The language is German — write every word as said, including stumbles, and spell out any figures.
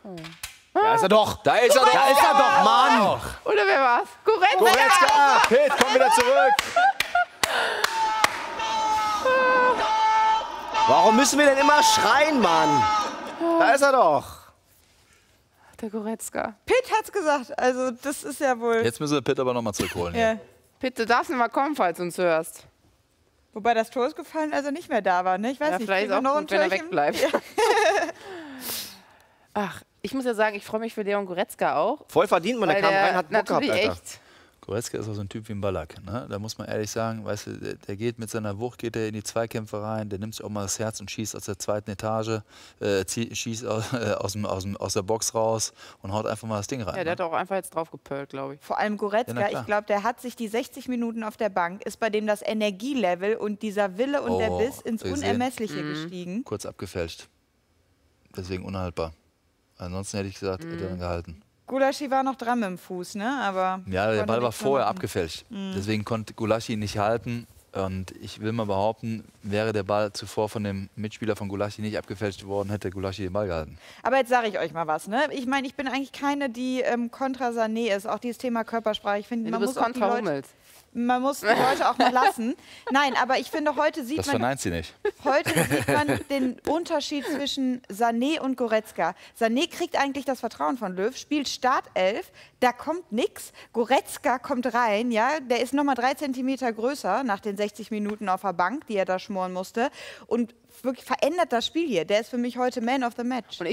Oh. Da ist er doch. Da ist er doch. Da ist er doch, Mann. Oder wer war's? Goretzka. Goretzka. Pitt, komm wieder zurück. Warum müssen wir denn immer schreien, Mann? Da ist er doch. Der Goretzka. Pitt hat's gesagt. Also das ist ja wohl... Jetzt müssen wir Pitt aber noch mal zurückholen. Ja. Pitt, du darfst nicht mal kommen, falls du uns hörst. Wobei das Tor ist gefallen, als er nicht mehr da war. Ne? Ich weiß Ja, nicht. vielleicht ist kriegen wir auch noch gut, ein wenn er Türchen? wegbleibt. Ja. Ach, ich muss ja sagen, ich freue mich für Leon Goretzka auch. Voll verdient, man. Der weil kam der rein, hat Bock gehabt, natürlich Alter. echt. Goretzka ist auch so ein Typ wie ein Ballack. Ne? Da muss man ehrlich sagen, weißt du, der, der geht mit seiner Wucht geht er in die Zweikämpfe rein, der nimmt sich auch mal das Herz und schießt aus der zweiten Etage, äh, zieh, schießt aus, äh, aus, dem, aus, dem, aus der Box raus und haut einfach mal das Ding rein. Ja, der ne? hat auch einfach jetzt drauf gepölt, glaube ich. Vor allem Ja, Goretzka, na klar. ich glaube, der hat sich die sechzig Minuten auf der Bank, ist bei dem das Energielevel und dieser Wille und der Oh, Biss ins gesehen. Unermessliche gestiegen. Kurz abgefälscht. Deswegen unhaltbar. Ansonsten hätte ich gesagt, hätte er dann gehalten. Gulaschi war noch dran mit dem Fuß, ne? Aber Ja, der konnte Ball war nichts mehr vorher machen. abgefälscht. Deswegen konnte Gulaschi ihn nicht halten. Und ich will mal behaupten, wäre der Ball zuvor von dem Mitspieler von Gulaschi nicht abgefälscht worden, hätte Gulaschi den Ball gehalten. Aber jetzt sage ich euch mal was, ne? Ich meine, ich bin eigentlich keine, die ähm, kontra Sané ist. Auch dieses Thema Körpersprache. Ich finde, Nee, man du muss bist auch die kontra Leute, Hummels. man muss die Leute auch mal lassen. Nein, aber ich finde, heute sieht Das man verneint sie nicht. Heute sieht man den Unterschied zwischen Sané und Goretzka. Sané kriegt eigentlich das Vertrauen von Löw, spielt Startelf, da kommt nix. Goretzka kommt rein, ja, der ist nochmal drei Zentimeter größer nach den sechzig Minuten auf der Bank, die er da schmoren musste. Und wirklich verändert das Spiel hier. Der ist für mich heute Man of the Match. Und ich